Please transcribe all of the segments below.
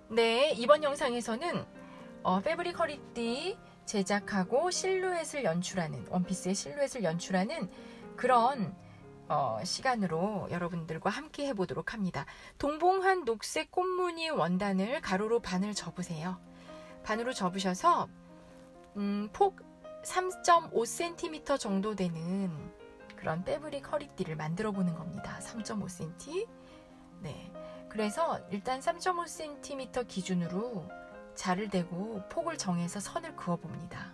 네, 이번 영상에서는 패브릭 허리띠 제작하고 실루엣을 연출하는, 원피스의 실루엣을 연출하는 그런 시간으로 여러분들과 함께 해보도록 합니다. 동봉한 녹색 꽃무늬 원단을 가로로 반을 접으세요. 반으로 접으셔서 폭 3.5cm 정도 되는 그런 패브릭 허리띠를 만들어 보는 겁니다. 3.5cm. 네. 그래서 일단 3.5cm 기준으로 자를 대고 폭을 정해서 선을 그어 봅니다.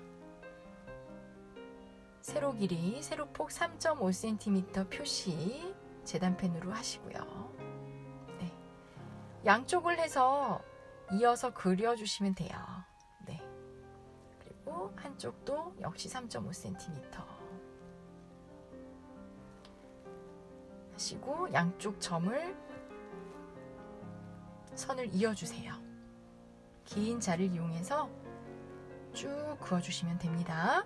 세로 길이, 세로폭 3.5cm 표시 재단펜으로 하시고요. 네. 양쪽을 해서 이어서 그려주시면 돼요. 네. 그리고 한쪽도 역시 3.5cm 하시고 양쪽 점을 선을 이어주세요. 긴 자를 이용해서 쭉 그어주시면 됩니다.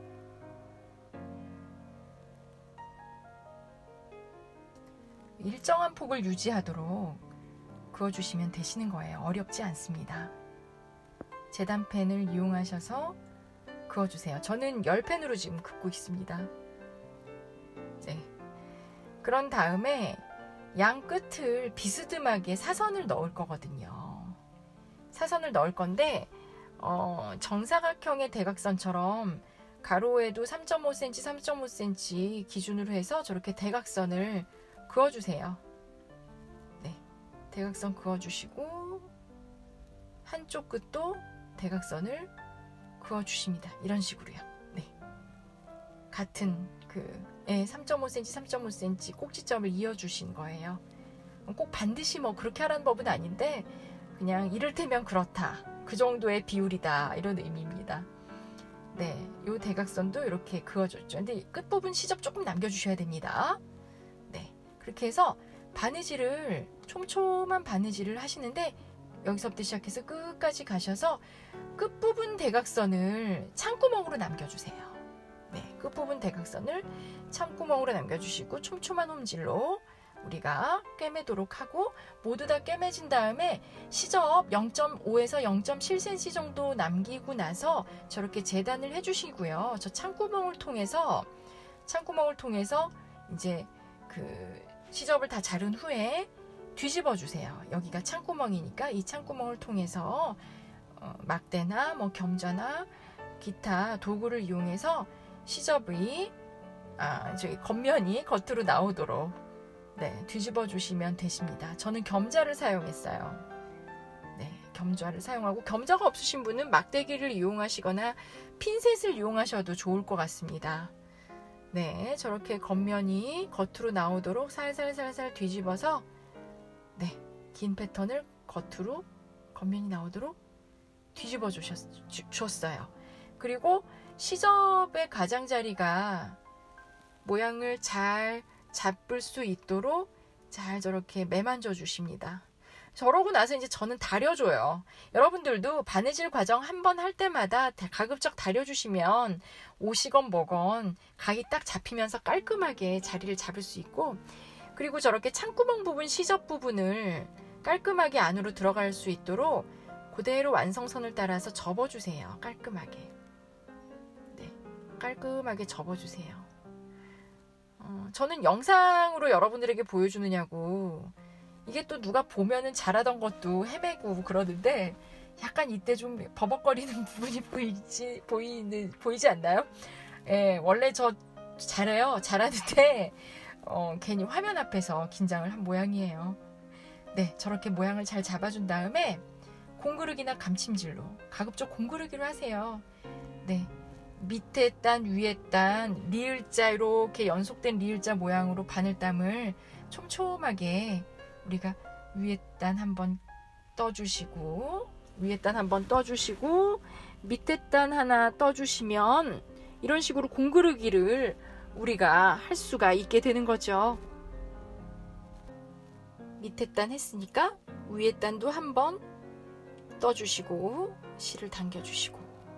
일정한 폭을 유지하도록 그어주시면 되시는 거예요. 어렵지 않습니다. 재단펜을 이용하셔서 그어주세요. 저는 10펜으로 지금 긋고 있습니다. 네. 그런 다음에 양 끝을 비스듬하게 사선을 넣을 거거든요. 사선을 넣을 건데 정사각형의 대각선처럼 가로에도 3.5cm, 3.5cm 기준으로 해서 저렇게 대각선을 그어주세요. 네, 대각선 그어주시고 한쪽 끝도 대각선을 그어주십니다. 이런 식으로요. 네, 같은 3.5cm, 3.5cm 꼭지점을 이어주신 거예요. 꼭 반드시 뭐 그렇게 하라는 법은 아닌데 그냥 이를테면 그렇다. 그 정도의 비율이다. 이런 의미입니다. 네, 요 대각선도 이렇게 그어줬죠. 근데 끝부분 시접 조금 남겨주셔야 됩니다. 네, 그렇게 해서 바느질을 촘촘한 바느질을 하시는데 여기서부터 시작해서 끝까지 가셔서 끝부분 대각선을 창구멍으로 남겨주세요. 네, 끝부분 대각선을 창구멍으로 남겨주시고 촘촘한 홈질로 우리가 꿰매도록 하고 모두 다 꿰매진 다음에 시접 0.5에서 0.7cm 정도 남기고 나서 저렇게 재단을 해주시고요. 저 창구멍을 통해서 이제 그 시접을 다 자른 후에 뒤집어 주세요. 여기가 창구멍이니까 이 창구멍을 통해서 막대나 뭐 겸자나 기타 도구를 이용해서 시접의 저기 겉면이 겉으로 나오도록 네, 뒤집어 주시면 되십니다. 저는 겸자를 사용했어요. 네, 겸자를 사용하고 겸자가 없으신 분은 막대기를 이용하시거나 핀셋을 이용하셔도 좋을 것 같습니다. 네, 저렇게 겉면이 겉으로 나오도록 살살살살 뒤집어서 네, 긴 패턴을 겉으로 겉면이 나오도록 뒤집어 주셨어요. 그리고 시접의 가장자리가 모양을 잘 잡을 수 있도록 잘 저렇게 매만져 주십니다. 저러고 나서 이제 저는 다려줘요. 여러분들도 바느질 과정 한 번 할 때마다 가급적 다려주시면 옷이건 뭐건 각이 딱 잡히면서 깔끔하게 자리를 잡을 수 있고, 그리고 저렇게 창구멍 부분, 시접 부분을 깔끔하게 안으로 들어갈 수 있도록 그대로 완성선을 따라서 접어주세요. 깔끔하게. 네, 깔끔하게 접어주세요. 저는 영상으로 여러분들에게 보여주느냐고 이게 또 누가 보면은 잘하던 것도 헤매고 그러는데 약간 이때 좀 버벅거리는 부분이 보이지 않나요? 예, 원래 저 잘해요. 잘하는데 괜히 화면 앞에서 긴장을 한 모양이에요. 네, 저렇게 모양을 잘 잡아준 다음에 공그르기나 감침질로 가급적 공그르기로 하세요. 네, 밑에 단, 위에 단, 리을자 이렇게 연속된 리을자 모양으로 바늘땀을 촘촘하게 우리가 위에 단 한번 떠주시고 위에 단 한번 떠주시고 밑에 단 하나 떠주시면 이런 식으로 공그르기를 우리가 할 수가 있게 되는 거죠. 밑에 단 했으니까 위에 단도 한번 떠주시고 실을 당겨주시고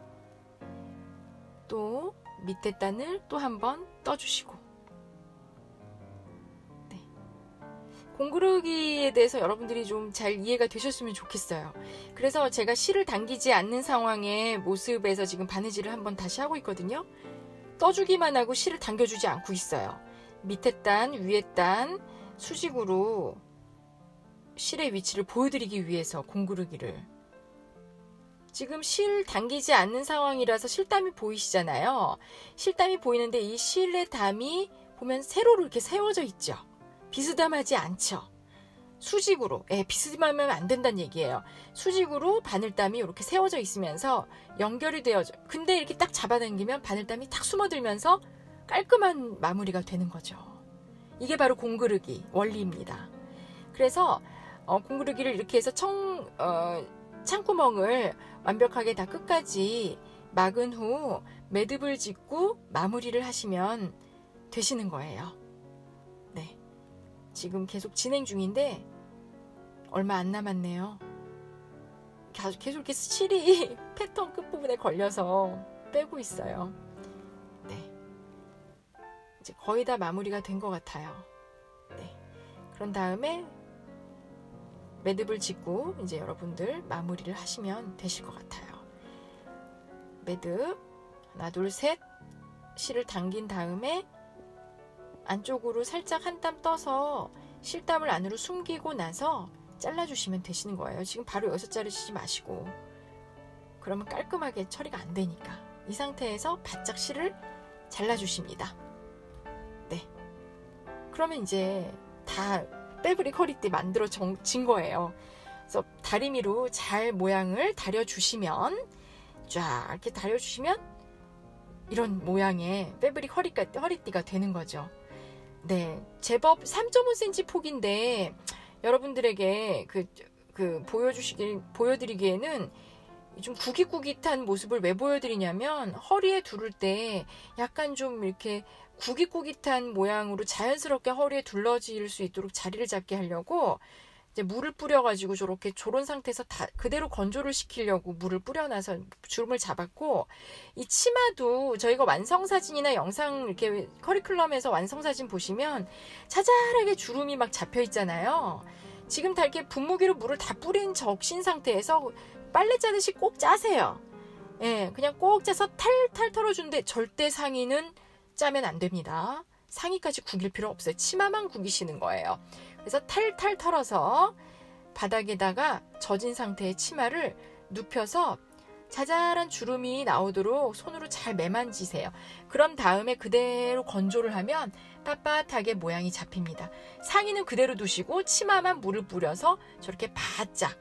또 밑에 단을 또 한번 떠주시고 네. 공구르기에 대해서 여러분들이 좀 잘 이해가 되셨으면 좋겠어요. 그래서 제가 실을 당기지 않는 상황의 모습에서 지금 바느질을 한번 다시 하고 있거든요. 떠주기만 하고 실을 당겨주지 않고 있어요. 밑에 단, 위에 단 수직으로 실의 위치를 보여드리기 위해서 공구르기를. 지금 실 당기지 않는 상황이라서 실담이 보이시잖아요. 실담이 보이는데 이 실의 담이 보면 세로로 이렇게 세워져 있죠. 비스듬하지 않죠. 수직으로, 비스듬하면 안 된다는 얘기예요. 수직으로 바늘담이 이렇게 세워져 있으면서 연결이 되어져. 근데 이렇게 딱 잡아당기면 바늘담이 탁 숨어들면서 깔끔한 마무리가 되는 거죠. 이게 바로 공구르기 원리입니다. 그래서 공구르기를 이렇게 해서 창구멍을 완벽하게 다 끝까지 막은 후 매듭을 짓고 마무리를 하시면 되시는 거예요. 네, 지금 계속 진행 중인데 얼마 안 남았네요. 계속 이렇게 실이 패턴 끝부분에 걸려서 빼고 있어요. 네, 이제 거의 다 마무리가 된 것 같아요. 네, 그런 다음에 매듭을 짓고 이제 여러분들 마무리를 하시면 되실 것 같아요. 매듭 하나 둘 셋 실을 당긴 다음에 안쪽으로 살짝 한 땀 떠서 실땀을 안으로 숨기고 나서 잘라주시면 되시는 거예요. 지금 바로 여기서 자르시지 마시고, 그러면 깔끔하게 처리가 안 되니까 이 상태에서 바짝 실을 잘라주십니다. 네, 그러면 이제 다 패브릭 허리띠 만들어진 거예요. 그래서 다리미로 잘 모양을 다려주시면, 쫙 이렇게 다려주시면 이런 모양의 패브릭 허리띠가 되는 거죠. 네, 제법 3.5cm 폭인데 여러분들에게 보여드리기에는 좀 구깃구깃한 모습을 왜 보여드리냐면, 허리에 두를 때 약간 좀 이렇게 구깃구깃한 모양으로 자연스럽게 허리에 둘러질 수 있도록 자리를 잡게 하려고 이제 물을 뿌려가지고 저런 상태에서 다 그대로 건조를 시키려고 물을 뿌려놔서 주름을 잡았고, 이 치마도 저희가 완성사진이나 영상 이렇게 커리큘럼에서 완성사진 보시면 자잘하게 주름이 막 잡혀 있잖아요. 지금 다 이렇게 분무기로 물을 다 뿌린 적신 상태에서 빨래 짜듯이 꼭 짜세요. 예, 그냥 꼭 짜서 탈탈 털어주는데 절대 상의는 짜면 안 됩니다. 상의까지 구길 필요 없어요. 치마만 구기시는 거예요. 그래서 탈탈 털어서 바닥에다가 젖은 상태의 치마를 눕혀서 자잘한 주름이 나오도록 손으로 잘 매만지세요. 그럼 다음에 그대로 건조를 하면 빳빳하게 모양이 잡힙니다. 상의는 그대로 두시고 치마만 물을 뿌려서 저렇게 바짝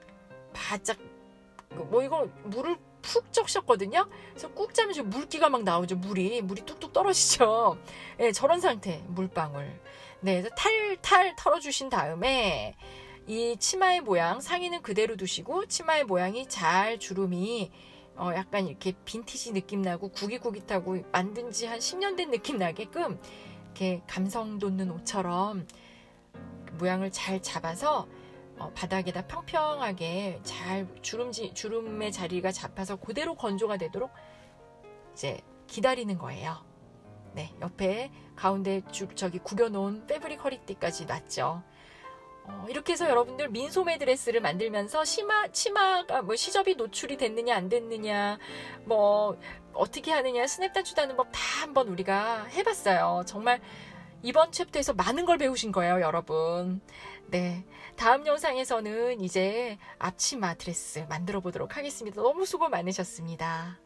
이거 물을 푹 적셨거든요. 그래서 꾹 짜면 지금 물기가 막 나오죠. 물이 뚝뚝 떨어지죠. 네, 저런 상태 물방울. 네, 그래서 탈탈 털어주신 다음에 이 치마의 모양, 상의는 그대로 두시고 치마의 모양이 잘 주름이 약간 이렇게 빈티지 느낌 나고 구깃구깃하고 만든 지 한 10년 된 느낌 나게끔 이렇게 감성 돋는 옷처럼 모양을 잘 잡아서 바닥에다 평평하게 잘 주름의 자리가 잡아서 그대로 건조가 되도록 이제 기다리는 거예요. 네, 옆에 가운데 저기 구겨놓은 패브릭 허리띠까지 놨죠. 이렇게 해서 여러분들 민소매 드레스를 만들면서 치마가 뭐 시접이 노출이 됐느냐 안 됐느냐, 뭐 어떻게 하느냐, 스냅 단추다는 법 다 한번 우리가 해봤어요. 정말 이번 챕터에서 많은 걸 배우신 거예요, 여러분. 네, 다음 영상에서는 이제 앞치마 드레스 만들어 보도록 하겠습니다. 너무 수고 많으셨습니다.